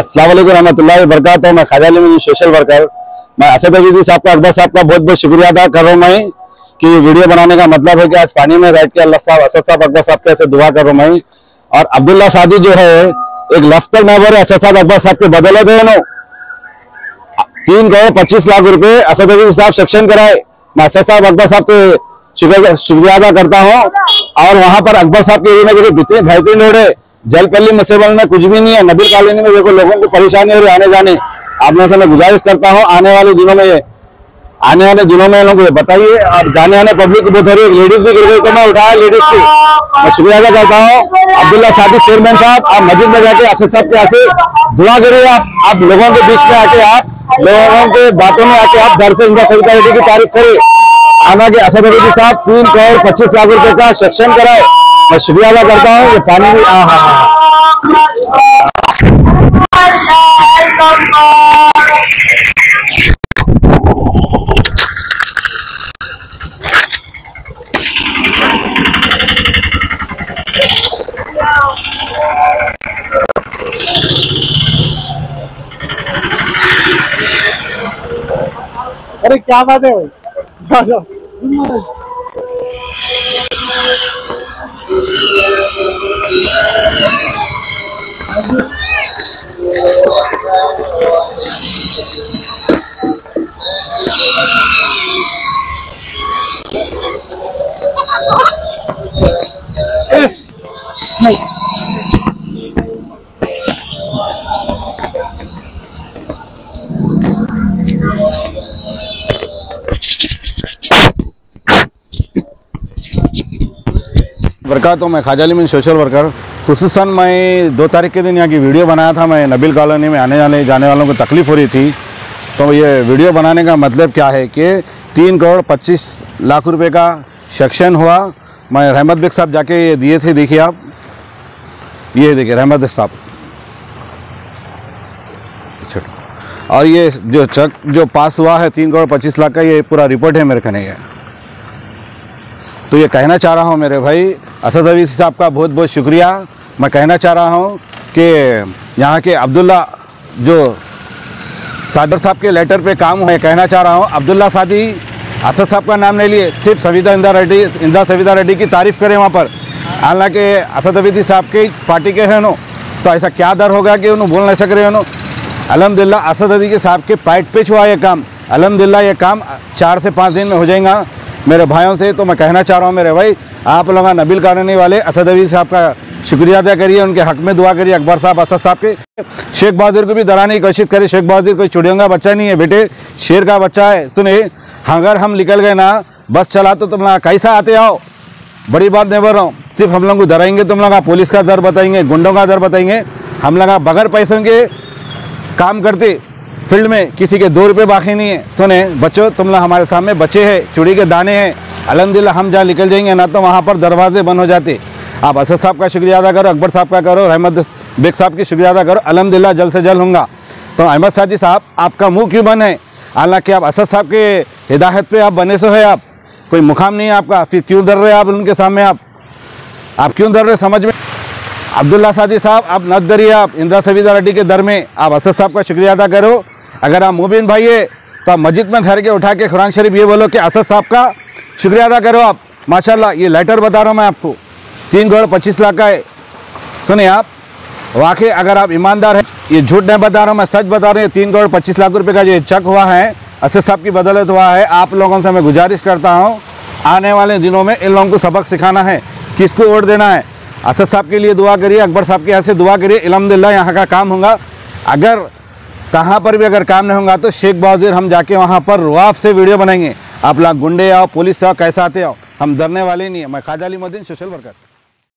अस्सलाम वालेकुम रहमतुल्लाहि व बरकातहू। मैं ख्वाजा अली मीर सोशल वर्कर। मैं असद अजीज़ी साहब का, अकबर साहब का बहुत बहुत शुक्रिया अदा कर रहा हूँ मैं कि वीडियो बनाने का मतलब है कि आज पानी में बैठ के अल्लाह साहब, असद साहब, अकबर साहब के ऐसे दुआ कर रहा हूँ मैं। और अब्दुल्ला सादी जो है एक लफ्ज़ तक न बोले, असद साहब अकबर साहब के बदौलत है ना 3 करोड़ 25 लाख रुपए असद अजीज़ी साहब सेक्शन कराए। मैं असद साहब अकबर साहब से शुक्रिया अदा करता हूँ। और वहां पर अकबर साहब के एरिया में इतनी बेहतरीन रोड है, जलपल्ली मुसेबल में कुछ भी नहीं है। नबी कॉलोनी में देखो लोगों को परेशानी हो रही है आने जाने। आप लोगों से मैं गुजारिश करता हूँ आने वाले दिनों में लोगों को बताइए। और जाने आने पब्लिक बहुत हो रही है, लेडीज भी गिर गई तो मैं उठाया लेडीज की। मैं शुक्रिया अदा करता हूँ अब्दुल्ला सादी चेयरमैन साहब। आप मस्जिद में जाके असद साहब के आके दुआ करिए। आप लोगों के बीच में आके, आप लोगों के बातों में आके आप घर से इंदिरा सविता रेड्डी की तारीफ करें। आना के असद अजीज़ी साहब 3 करोड़ 25 लाख रुपए का सेक्शन कराए। मैं शुक्रिया अदा करता हूँ। ये पानी भी अरे क्या बात है जाओ। नहीं बरकातहू। मैं ख्वाजा अली मीर सोशल वर्कर। खुसूसन मैं 2 तारीख के दिन यहाँ की वीडियो बनाया था। मैं नबील कॉलोनी में आने जाने वालों को तकलीफ़ हो रही थी, तो ये वीडियो बनाने का मतलब क्या है कि 3 करोड़ 25 लाख रुपए का सेक्शन हुआ। मैं रहमत बेग साहब जाके ये दिए थे, देखिए आप, ये देखिए रहमत बेग साहब। और ये जो चेक जो पास हुआ है 3 करोड़ 25 लाख का, ये पूरा रिपोर्ट है मेरे कने। तो ये कहना चाह रहा हूँ मेरे भाई असद अजीज़ी साहब का बहुत बहुत शुक्रिया। मैं कहना चाह रहा हूँ कि यहाँ के अब्दुल्ला जो सादर साहब के लेटर पे काम है, कहना चाह रहा हूँ अब्दुल्ला सादी असद साहब का नाम नहीं लिए, सिर्फ इंदिरा सविता रेड्डी की तारीफ़ करें वहाँ पर। हालांकि असद अजीज़ी साहब के पार्टी के हैं नो, तो ऐसा क्या डर होगा कि उन्होंने बोल नहीं सक रहे हो। अल्हम्दुलिल्लाह असद अजीज़ी साहब के पैट पे हुआ ये काम। अल्हम्दुलिल्लाह ये काम 4 से 5 दिन में हो जाएगा मेरे भाइयों से। तो मैं कहना चाह रहा हूँ मेरे भाई, आप लोग नबील कॉलोनी वाले असद अजीज़ी साहब का शुक्रिया अदा करिए, उनके हक में दुआ करिए। अकबर साहब, असद साहब के, शेख बहादुर को भी डराने की कोशिश करिए। शेख बहादुर कोई चिड़ियों का बच्चा नहीं है बेटे, शेर का बच्चा है। सुने, अगर हम निकल गए ना बस चला तो तुम लोग कैसा आते आओ, बड़ी बात नहीं बोल रहा हूँ। सिर्फ हम लोग को डराएंगे, तुम लोग पुलिस का डर बताएंगे, गुंडों का डर बताएंगे। हम लोग बगैर पैसों के काम करते फील्ड में, किसी के 2 रुपये बाकी नहीं है। सुने बच्चों, तुम लोग हमारे सामने बच्चे हैं, चूड़ी के दाने हैं। अल्हम्दुलिल्लाह हम जहाँ निकल जाएंगे ना तो वहाँ पर दरवाजे बंद हो जाते। आप असद साहब का शुक्रिया अदा करो, अकबर साहब का करो, रहमत बेग साहब की शुक्रिया अदा करो। अल्हम्दुलिल्लाह जल्द से जल्द होगा। तो अहमद सादी साहब, आपका मुँह क्यों बंद है? हालांकि आप असद साहब के हिदायत पे आप बने सो है, आप कोई मुकाम नहीं है आपका, फिर क्यों डर रहे आप उनके सामने? आप क्यों डर रहे समझ में? अब्दुल्ला सादी साहब, आप न डरिए, आप इंदिरा सविता रेड्डी के दर में आप असद साहब का शुक्रिया अदा करो। अगर आप मुबीन भाई है तो आप मस्जिद में धर के उठा के कुरान शरीफ ये बोलो कि असद साहब का शुक्रिया अदा करो आप। माशाल्लाह, ये लेटर बता रहा हूँ मैं आपको, 3 करोड़ 25 लाख का है। सुनिए आप, वाकई अगर आप ईमानदार हैं, ये झूठ नहीं बता रहा हूँ, मैं सच बता रहा हूँ। 3 करोड़ 25 लाख रुपए का जो चेक हुआ है असद साहब की बदौलत हुआ है। आप लोगों से मैं गुजारिश करता हूँ, आने वाले दिनों में इन लोगों को सबक सिखाना है, किसको वोट देना है। असद साहब के लिए दुआ करिए, अकबर साहब के यहाँ से दुआ करिए। अल्हम्दुलिल्लाह यहाँ का काम होगा। अगर कहाँ पर भी अगर काम नहीं होगा तो शेख बहादुर हम जाके वहाँ पर रुआफ से वीडियो बनाएंगे। आप लोग गुंडे आओ, पुलिस आओ, कैसा आते आओ, हम डरने वाले नहीं है। मैं ख्वाजा अली मीर सोशल वर्कर।